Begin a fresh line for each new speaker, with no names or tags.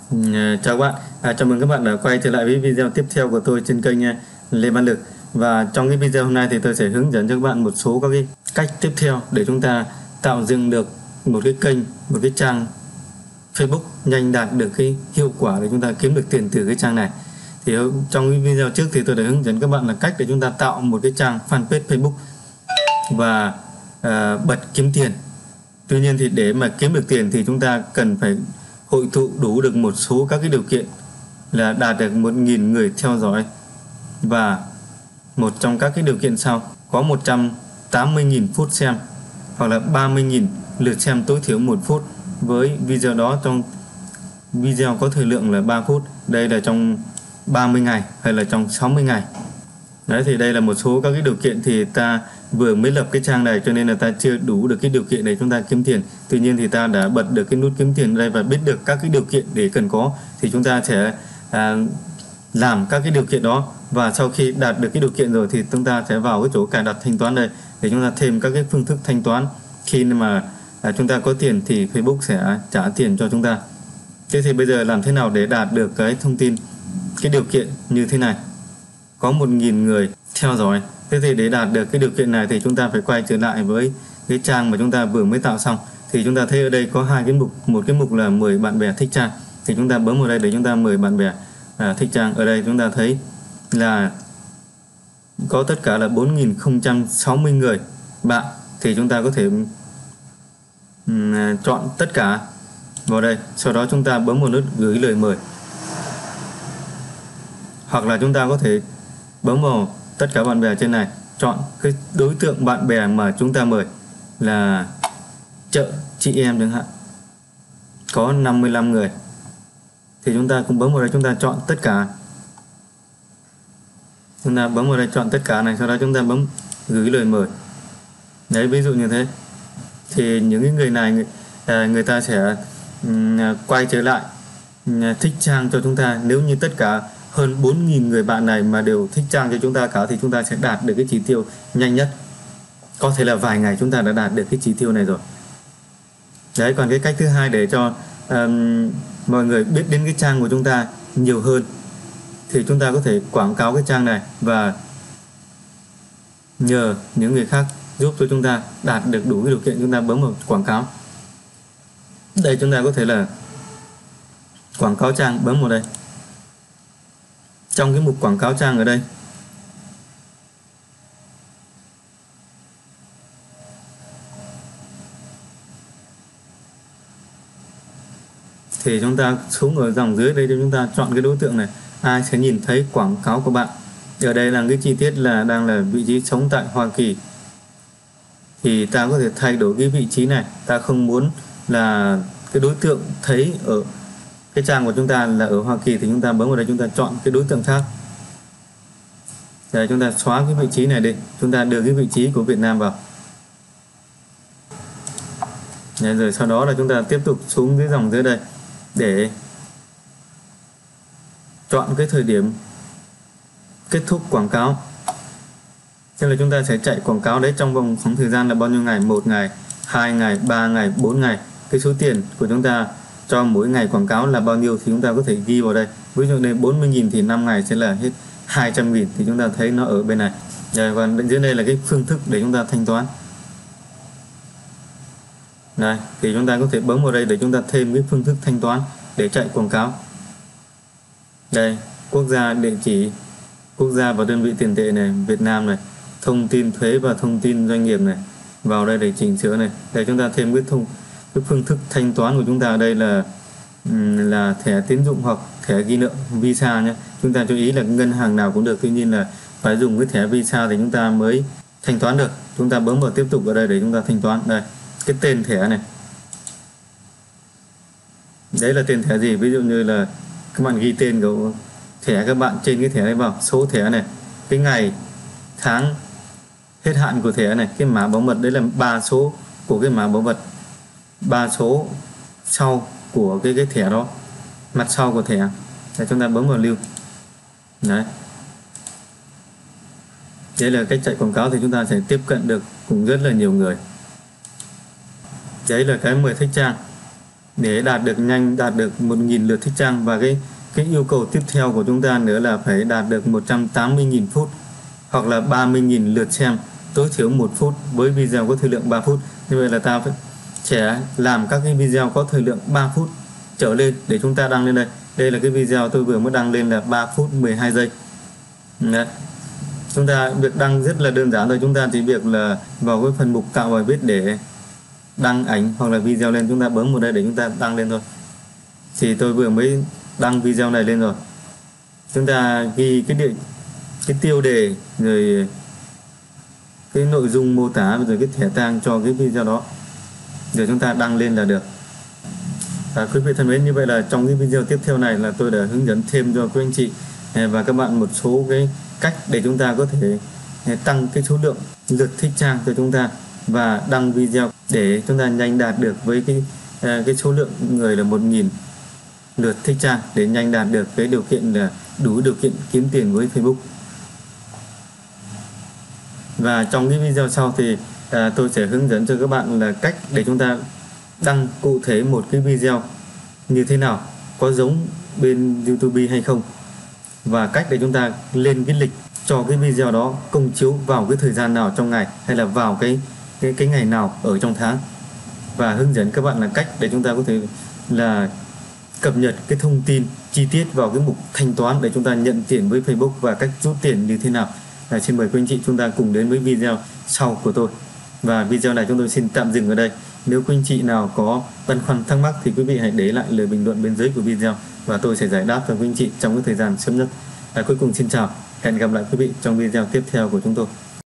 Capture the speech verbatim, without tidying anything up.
Ừ, chào các bạn, à, chào mừng các bạn đã quay trở lại với video tiếp theo của tôi trên kênh Lê Văn Lực. Và trong cái video hôm nay thì tôi sẽ hướng dẫn cho các bạn một số các cái cách tiếp theo để chúng ta tạo dựng được một cái kênh, một cái trang Facebook nhanh đạt được cái hiệu quả để chúng ta kiếm được tiền từ cái trang này. Thì trong cái video trước thì tôi đã hướng dẫn các bạn là cách để chúng ta tạo một cái trang fanpage Facebook và à, bật kiếm tiền. Tuy nhiên thì để mà kiếm được tiền thì chúng ta cần phải hội tụ đủ được một số các cái điều kiện là đạt được một nghìn người theo dõi, và một trong các cái điều kiện sau có một trăm tám mươi nghìn phút xem hoặc là ba mươi nghìn lượt xem tối thiểu một phút với video đó, trong video có thời lượng là ba phút. Đây là trong ba mươi ngày hay là trong sáu mươi ngày. Đấy, thì đây là một số các cái điều kiện. Thì ta vừa mới lập cái trang này cho nên là ta chưa đủ được cái điều kiện để chúng ta kiếm tiền. Tuy nhiên thì ta đã bật được cái nút kiếm tiền đây và biết được các cái điều kiện để cần có, thì chúng ta sẽ à, làm các cái điều kiện đó. Và sau khi đạt được cái điều kiện rồi thì chúng ta sẽ vào cái chỗ cài đặt thanh toán đây để chúng ta thêm các cái phương thức thanh toán. Khi mà à, chúng ta có tiền thì Facebook sẽ trả tiền cho chúng ta. Thế thì bây giờ làm thế nào để đạt được cái thông tin, cái điều kiện như thế này? Có một nghìn người theo dõi. Thế thì để đạt được cái điều kiện này thì chúng ta phải quay trở lại với cái trang mà chúng ta vừa mới tạo xong. Thì chúng ta thấy ở đây có hai cái mục. Một cái mục là mời bạn bè thích trang, thì chúng ta bấm vào đây để chúng ta mời bạn bè à, thích trang. Ở đây chúng ta thấy là có tất cả là bốn nghìn không trăm sáu mươi người bạn. Thì chúng ta có thể um, chọn tất cả vào đây. Sau đó chúng ta bấm vào nút gửi lời mời, hoặc là chúng ta có thể bấm vào tất cả bạn bè trên này, chọn cái đối tượng bạn bè mà chúng ta mời là chợ chị em chẳng hạn, có năm mươi lăm người. Thì chúng ta cũng bấm vào đây, chúng ta chọn tất cả. Chúng ta bấm vào đây chọn tất cả này, sau đó chúng ta bấm gửi lời mời. Đấy, ví dụ như thế. Thì những cái người này người, à, người ta sẽ um, quay trở lại um, thích trang cho chúng ta. Nếu như tất cả hơn bốn nghìn người bạn này mà đều thích trang cho chúng ta cả thì chúng ta sẽ đạt được cái chỉ tiêu nhanh nhất. Có thể là vài ngày chúng ta đã đạt được cái chỉ tiêu này rồi. Đấy, còn cái cách thứ hai để cho um, mọi người biết đến cái trang của chúng ta nhiều hơn thì chúng ta có thể quảng cáo cái trang này và nhờ những người khác giúp cho chúng ta đạt được đủ cái điều kiện. Chúng ta bấm vào quảng cáo. Đây, chúng ta có thể là quảng cáo trang, bấm vào đây. Trong cái mục quảng cáo trang ở đây thì chúng ta xuống ở dòng dưới đây cho chúng ta chọn cái đối tượng này, ai sẽ nhìn thấy quảng cáo của bạn. Ở đây là cái chi tiết là đang là vị trí sống tại Hoa Kỳ, thì ta có thể thay đổi cái vị trí này. Ta không muốn là cái đối tượng thấy ở cái trang của chúng ta là ở Hoa Kỳ thì chúng ta bấm vào đây, chúng ta chọn cái đối tượng khác. Để chúng ta xóa cái vị trí này đi, chúng ta đưa cái vị trí của Việt Nam vào. Đấy, rồi sau đó là chúng ta tiếp tục xuống dưới dòng dưới đây để chọn cái thời điểm kết thúc quảng cáo. Thế là chúng ta sẽ chạy quảng cáo đấy trong vòng khoảng thời gian là bao nhiêu ngày, một ngày, hai ngày, ba ngày, bốn ngày. Cái số tiền của chúng ta cho mỗi ngày quảng cáo là bao nhiêu thì chúng ta có thể ghi vào đây. Ví dụ đây bốn mươi nghìn thì năm ngày sẽ là hết hai trăm nghìn, thì chúng ta thấy nó ở bên này. Rồi, và dưới đây là cái phương thức để chúng ta thanh toán. Đây, thì chúng ta có thể bấm vào đây để chúng ta thêm cái phương thức thanh toán để chạy quảng cáo. Đây, quốc gia, địa chỉ, quốc gia và đơn vị tiền tệ này, Việt Nam này, thông tin thuế và thông tin doanh nghiệp này. Vào đây để chỉnh sửa này. Để chúng ta thêm cái thông cái phương thức thanh toán của chúng ta ở đây là là thẻ tín dụng hoặc thẻ ghi nợ Visa nhé. Chúng ta chú ý là ngân hàng nào cũng được, tuy nhiên là phải dùng cái thẻ Visa thì chúng ta mới thanh toán được. Chúng ta bấm vào tiếp tục ở đây để chúng ta thanh toán. Đây, cái tên thẻ này, đấy là tên thẻ gì. Ví dụ như là các bạn ghi tên của thẻ các bạn trên cái thẻ này vào, số thẻ này, cái ngày tháng hết hạn của thẻ này, cái mã bảo mật đấy là ba số của cái mã bảo mật, ba số sau của cái cái thẻ đó, mặt sau của thẻ. Để chúng ta bấm vào lưu. Đấy, đây là cách chạy quảng cáo thì chúng ta sẽ tiếp cận được cũng rất là nhiều người. Đấy là cái mười thích trang. để đạt được nhanh, đạt được một nghìn lượt thích trang. Và cái cái yêu cầu tiếp theo của chúng ta nữa là phải đạt được một trăm tám mươi nghìn phút hoặc là ba mươi nghìn lượt xem, tối thiểu một phút với video có thời lượng ba phút. Như vậy là ta phải sẽ làm các cái video có thời lượng ba phút trở lên để chúng ta đăng lên đây. Đây là cái video tôi vừa mới đăng lên là ba phút mười hai giây. Đấy. Chúng ta việc đăng rất là đơn giản thôi, chúng ta chỉ việc là vào cái phần mục tạo bài viết để đăng ảnh hoặc là video lên, chúng ta bấm vào đây để chúng ta đăng lên thôi. Thì tôi vừa mới đăng video này lên rồi. Chúng ta ghi cái địa cái tiêu đề rồi cái nội dung mô tả rồi cái thẻ tag cho cái video đó để chúng ta đăng lên là được. À, quý vị thân mến, như vậy là trong cái video tiếp theo này là tôi đã hướng dẫn thêm cho quý anh chị và các bạn một số cái cách để chúng ta có thể tăng cái số lượng lượt thích trang cho chúng ta và đăng video để chúng ta nhanh đạt được với cái cái số lượng người là một nghìn lượt thích trang, để nhanh đạt được cái điều kiện là đủ điều kiện kiếm tiền với Facebook. Và trong cái video sau thì à, tôi sẽ hướng dẫn cho các bạn là cách để chúng ta đăng cụ thể một cái video như thế nào, có giống bên YouTube hay không, và cách để chúng ta lên cái lịch cho cái video đó công chiếu vào cái thời gian nào trong ngày hay là vào cái cái cái ngày nào ở trong tháng, và hướng dẫn các bạn là cách để chúng ta có thể là cập nhật cái thông tin chi tiết vào cái mục thanh toán để chúng ta nhận tiền với Facebook và cách rút tiền như thế nào. Là xin mời quý anh chị chúng ta cùng đến với video sau của tôi. Và video này chúng tôi xin tạm dừng ở đây. Nếu quý anh chị nào có băn khoăn thắc mắc thì quý vị hãy để lại lời bình luận bên dưới của video và tôi sẽ giải đáp cho quý anh chị trong cái thời gian sớm nhất. À, cuối cùng xin chào, hẹn gặp lại quý vị trong video tiếp theo của chúng tôi.